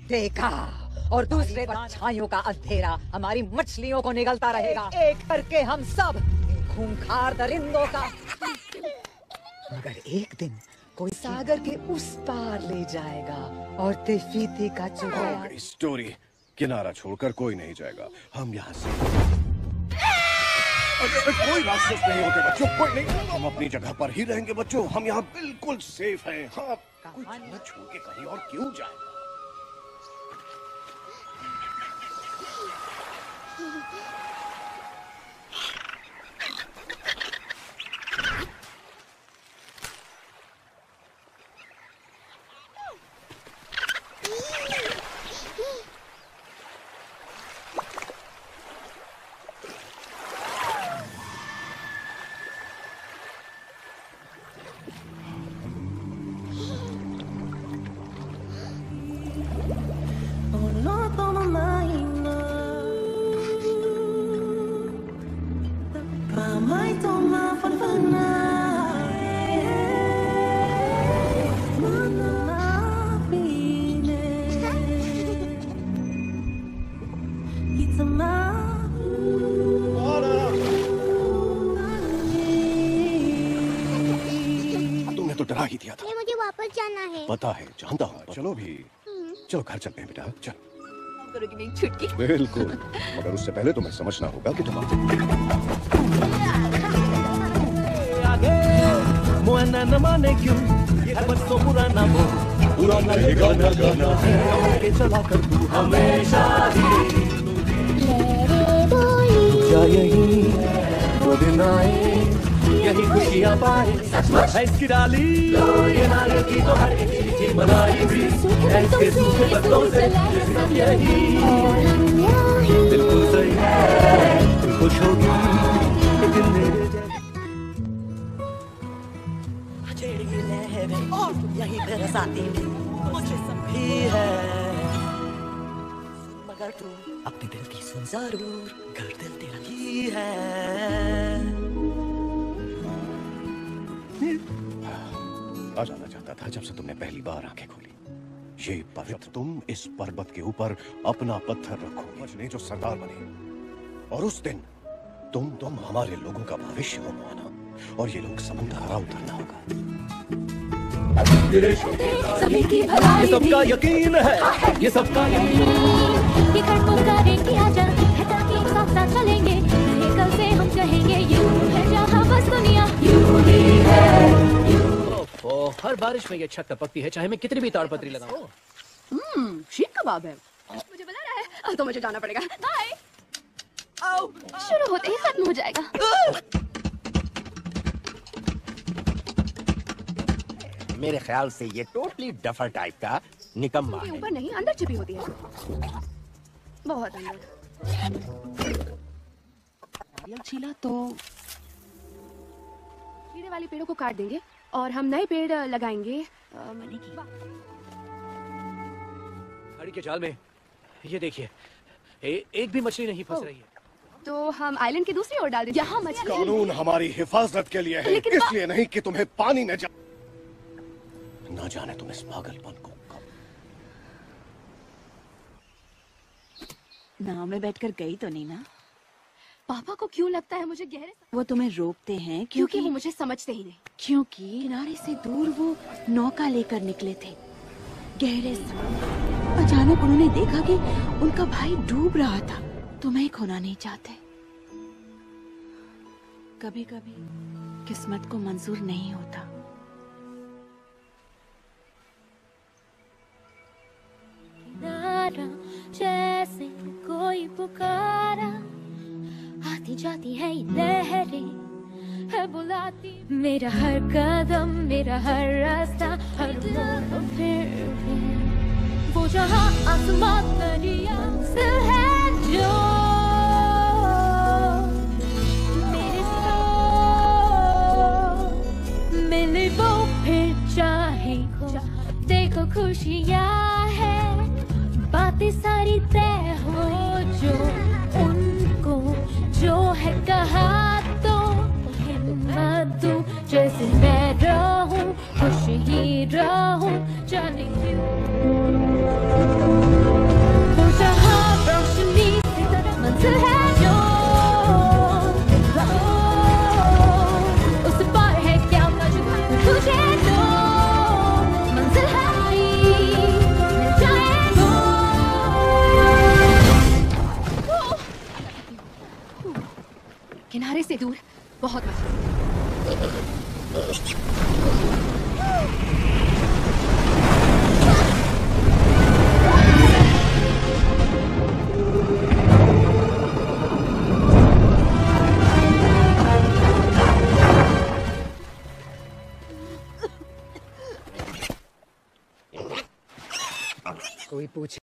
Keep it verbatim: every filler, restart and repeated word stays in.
देखा, और दूसरे परछाइयों का अंधेरा हमारी मछलियों को निगलता रहेगा, एक करके हम सब खूंखार दरिंदों का। मगर एक दिन कोई सागर के उस पार ले जाएगा और तेफीती का चुराया। स्टोरी किनारा छोड़कर कोई नहीं जाएगा, हम यहाँ से। कोई राक्षस नहीं होते बच्चों, कोई नहीं। हम अपनी जगह पर ही रहेंगे बच्चों, हम यहाँ बिल्कुल सेफ हैं। हाँ, कोई जगह छोड़ के कहीं और क्यों जाए? पता है, जानता हूँ। चलो भी, चलो घर चलते हैं बेटा, चलो। करोगी मेरी छुटकी? बिल्कुल, मगर उससे पहले तुम्हें समझना होगा कि तुम न माने क्यों, ये बरसों पुराना वो पुराना ये गाना गाना है, चला कर तू हमेशा ही जा यही वो दिन आए, यही खुशियाँ पाए, है इसकी डाली ये नारियल की तो हर एक चीज़ बनाई भी है इसके सूखे पत्तों से, यही बिल्कुल सही है, तुम खुश होगी लेकिन मेरे छेड़ी लहरें यही बरसाती मुझे संभी है, मगर तू अपने दिल की सुन जरूर, घर दिल तेरा ही है। आ जाना चाहता था जब से तुमने पहली बार आंखें खोली। ये पवित्र, तुम इस पर्वत के ऊपर अपना पत्थर रखोगे, मजने जो सरदार बने, और उस दिन तुम तुम हमारे लोगों का भविष्य हो माना, और ये लोग समुद्र हरा उतरना होगा। ये सबका यकीन है, ये सबका यकीन ये पुकारे कि आजा है ताकि साथ साथ चलेंगे, कल से हम कहेंगे यूं है जहाँ बस दुनिया यूं ही है। ओ, हर बारिश में ये छत टपकती है, चाहे मैं कितनी भी ताड़पत्री लगाऊं। हम्म, शीख कबाब है। मुझे बुला रहा है, तो मुझे जाना पड़ेगा। बाय। शुरू होते ही खत्म हो जाएगा। मेरे ख्याल से ये टोटली डफर टाइप का निकम्मा है। ऊपर नहीं, अंदर छिपी होती है, बहुत अंदर। छीला तो कीड़े वाले पेड़ों को काट देंगे और हम नए पेड़ लगाएंगे। मनी की खाड़ी के जाल में ये देखिए, एक भी मछली नहीं फंस रही है। तो हम आइलैंड की दूसरी ओर डाल दें। यहाँ मछली कानून हमारी हिफाजत के लिए है, इसलिए नहीं कि तुम्हें पानी न जा ना जाने तुम इस पागलपन को कब। नाव में बैठकर गई तो नहीं ना? पापा को क्यों लगता है मुझे गहरे? वो तुम्हें रोकते हैं क्योंकि, क्योंकि वो मुझे समझते ही नहीं। क्योंकि किनारे से दूर वो नौका लेकर निकले थे गहरे समुद्र। अचानक उन्होंने देखा कि उनका भाई डूब रहा था। तुम्हें खोना नहीं चाहते। कभी कभी किस्मत को मंजूर नहीं होता। जैसे कोई पुकारा, आती जाती है ये लहरें, है बुलाती मेरा हर कदम, मेरा हर रास्ता, हर मोड़ फिर फिर वो जहाँ आसमां दरिया से है जो मेरे साथ मिले वो फिर चाहे खो, देखो खुशियाँ है, बातें सारी तय हो जो उनको जो है कहा तो हिम्मत दूं, जैसे मैं रहूं खुश ही रहूं, जाने क्यों। पूछे